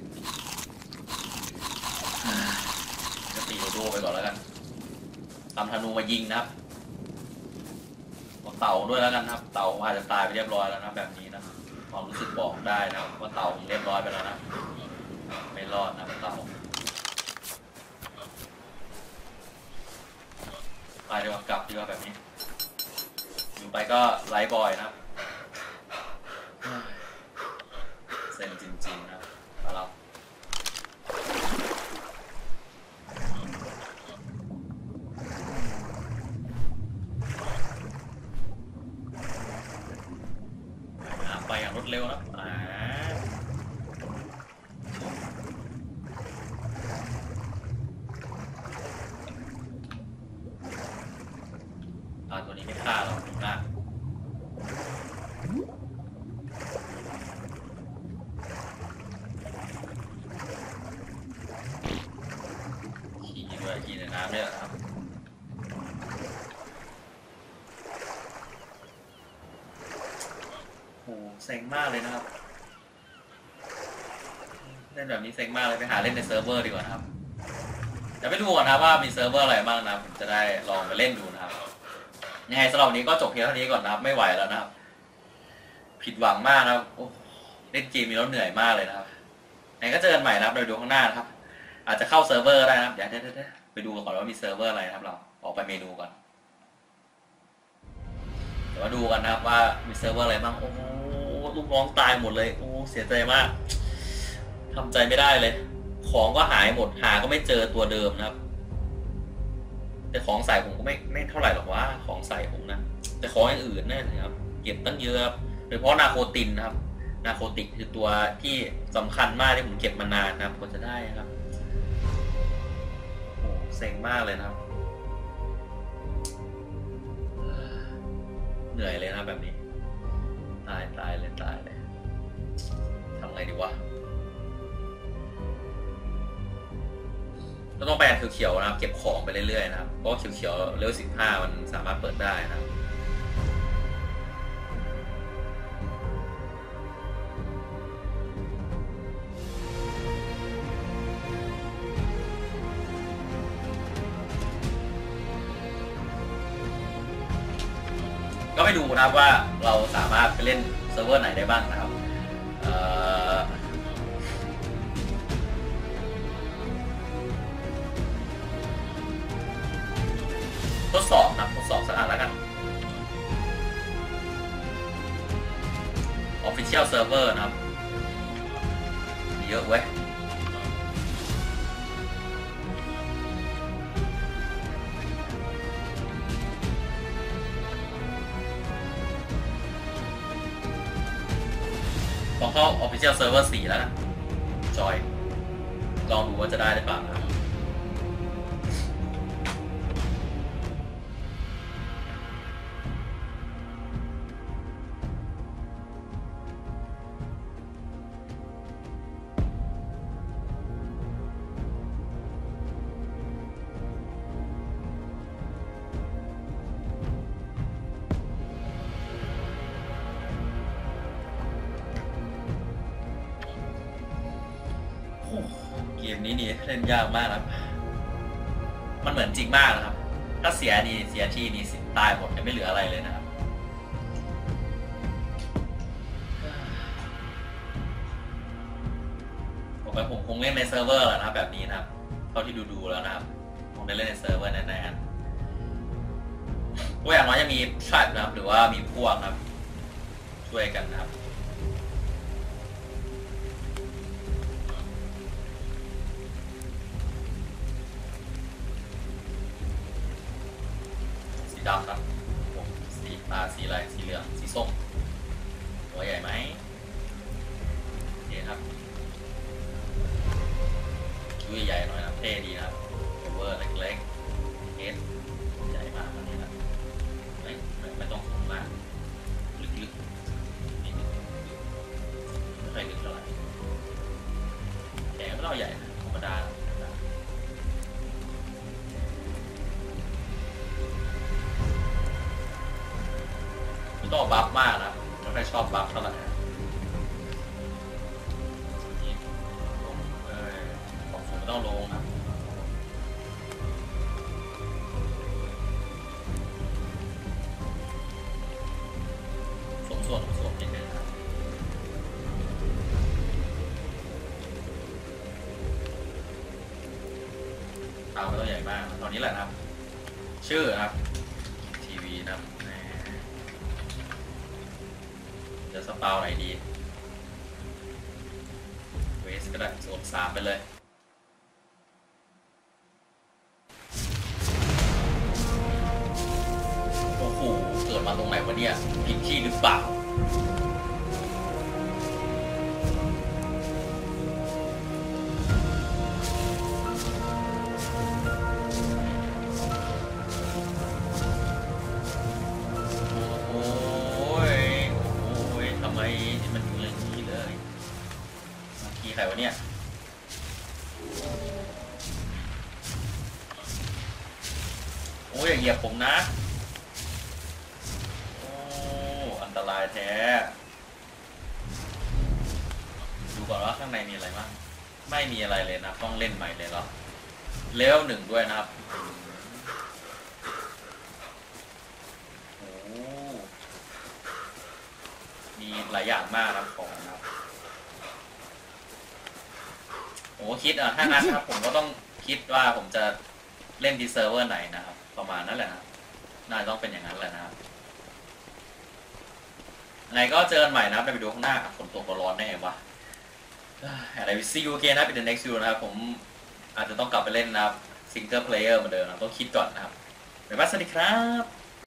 จะตีโดโดไปก่อนแล้วกันทำธนูมายิงนะครับเต่าด้วยแล้วกันครับเต่าอาจจะตายไปเรียบร้อยแล้วนะแบบนี้นะความรู้สึกบอกได้นะว่าเต่าผมเรียบร้อยไปแล้วนะไม่รอดนะเต่าไปดีกว่ากลับดีกว่าแบบนี้อยู่ไปก็ไลฟ์บอยนะครับเซ็นจริงๆนะมาเราไปอย่างรวดเร็วนะอ่าตัวนี้ไม่ฆ่าเราถูกมากขี่ด้วยขี่ในน้ำเนี่ยครับโอ้เซ็งมากเลยนะครับเล่นแบบนี้เซ็งมากเลยไปหาเล่นในเซิร์ฟเวอร์ดีกว่านะครับเดี๋ยวไปดูก่อนนะว่ามีเซิร์ฟเวอร์อะไรบ้างนะผมจะได้ลองไปเล่นดูนะครับยังไงสำหรับวันนี้ก็จบเพียงเท่านี้ก่อนนะครับไม่ไหวแล้วนะครับผิดหวังมากนะครับเล่นเกมมีแล้วเหนื่อยมากเลยนะครับไหนก็เจอกันใหม่นะครับโดยดูข้างหน้านะครับอาจจะเข้าเซิร์ฟเวอร์ได้นะครับเดี๋ยวไปดูก่อนว่ามีเซิร์ฟเวอร์อะไรนะครับเราออกไปเมนูก่อนเดี๋ยวมาดูกันนะครับว่ามีเซิร์ฟเวอร์อะไรบ้างโอ้ลูกน้องตายหมดเลยโอ้เสียใจมากทำใจไม่ได้เลยของก็หายหมดหาก็ไม่เจอตัวเดิมนะครับแต่ของใส่ผมก็ไม่ไม่เท่าไหร่หรอกว่าของใส่ผมนะแต่ของอย่างอื่นเนี่ยนะครับเก็บตั้งเยอะครับโดยเฉพาะนาโคตินนะครับนาโคติกคือตัวที่สำคัญมากที่ผมเก็บมานานนะครับกว่าจะได้นะครับโอ้เซ็งมากเลยนะครับเหนื่อยเลยนะแบบนี้ตายตายเลยตายเลยทำไงดีวะก็ต้องไปอันเขียวๆนะครับเก็บของไปเรื่อยๆนะครับเพราะเขียวๆเลเวลสิบห้ามันสามารถเปิดได้นะครับก็ไปดูนะครับว่าเราสามารถไปเล่นเซิร์ฟเวอร์ไหนได้บ้างนะครับทดสอบนะทดสอบสักอันแล้วกัน Official Server นะครับเยอะเว้ยลองเข้า Official Server สี่แล้วกันจอยลองดูว่าจะได้หรือเปล่านะครับเกมนี้นี่เล่นยากมากครับมันเหมือนจริงมากนะครับถ้าเสียนี่เสียที่นี่ตายหมดไม่เหลืออะไรเลยนะครับผมไปผมคงเล่นในเซิร์ฟเวอร์แหละนะครับแบบนี้นะครับเท่าที่ดูๆแล้วนะครับคงได้เล่นในเซิร์ฟเวอร์แน่ๆตัวอย่างน้อยจะมีทริปนะครับหรือว่ามีพวกนะครับช่วยกันนะครับสีดำครับผมสีตาสีอะไรสีเหลืองสีส้มหัวใหญ่ไหมนี่ครับคิ้วใหญ่ๆหน่อยนะเท่ดีนะครับเวอร์เล็กๆเอสใหญ่มากอันนี้นะไม่ไม่ต้องสูงมากลึกๆนี่ไม่ค่อยลึกเท่าไหร่แขนก็ต้องใหญ่นะธรรมดาไม่ต้องบัฟมากนะไม่ค่อยชอบบัฟเท่าไหร่ของผมไม่ต้องลงนะสมส่วนสมนิดนึงครับตาไม่ต้องใหญ่มากตอนนี้แหละครับชื่อครับทีวีนะครับจะสปาวไหนดีเวสก็ได้โซนสามไปเลยโอ้โหเกิดมาตรงไหนวะเนี่ยผิดที่หรือเปล่าใครวะเนี่ยโอ้ยอย่าเหยียบผมนะโอ้อันตรายแท้ดูก่อนว่าข้างในมีอะไรบ้างไม่มีอะไรเลยนะต้องเล่นใหม่เลยเหรอเลเวลหนึ่งด้วยนะครับโอ้มีหลายอย่างมากนะของนะครับผมก็คิดอ่ะถ้างั้นครับผมก็ต้องคิดว่าผมจะเล่นดีเซิร์ฟเวอร์ไหนนะครับประมาณนั้นแหละนะน่าจะต้องเป็นอย่างนั้นแหละนะครับไงก็เจอกันใหม่นะครับในวิดีโอข้างหน้าฝนตกก็ร้อนแน่วะอะไรซีอูเกนะครับเป็น the next video นะครับผมอาจจะต้องกลับไปเล่นนะครับซิงเกิลเพลเยอร์เหมือนเดิมนะต้องคิดก่อนนะครับบ๊ายบายสวัสดีครับ